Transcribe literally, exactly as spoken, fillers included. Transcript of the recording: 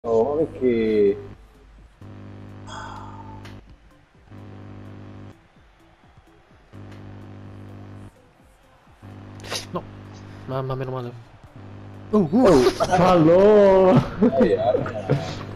No, perché... No, mamma meno male. Uh, uh. Oh, Fallo! eh,